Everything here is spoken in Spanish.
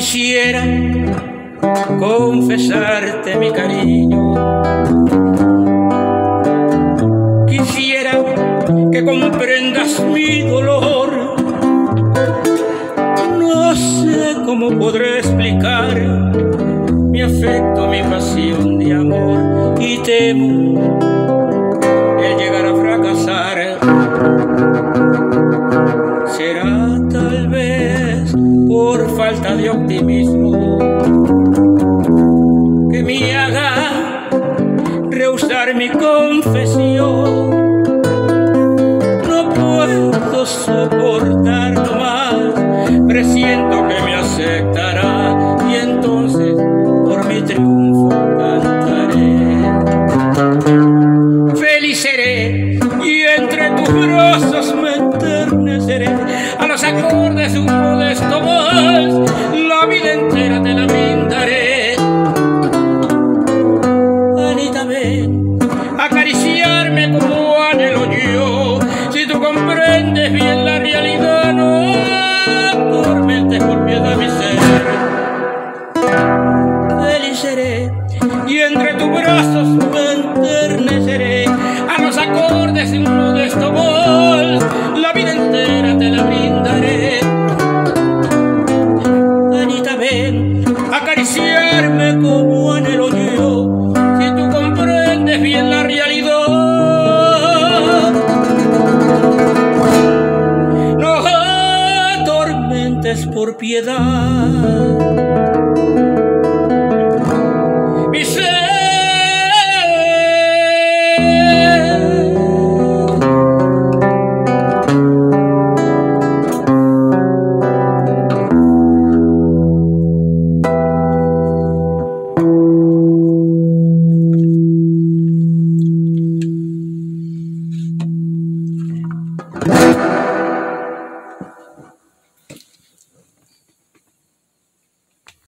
Quisiera confesarte mi cariño, quisiera que comprendas mi dolor. No sé cómo podré explicar mi afecto, mi pasión de amor, y temo el llegar a fracasar. Será tal vez por falta de optimismo que me haga rehusar mi confesión. No puedo soportarlo más, presiento que me aceptará y entonces por mi triunfo cantaré. Feliz seré y entre tus brazos me enterneceré a los acordes de un modesto vals, la vida entera te la brindaré. Anita, ven a acariciarme como anhelo yo, si tú comprendes bien la realidad, no atormentes por piedad mi ser. Feliz seré y entre tus brazos me enterneceré a los acordes de un modesto vals, la vida entera te la brindaré. Anita, ven a acariciarme como anhelo yo, si tú comprendes bien la realidad, no atormentes por piedad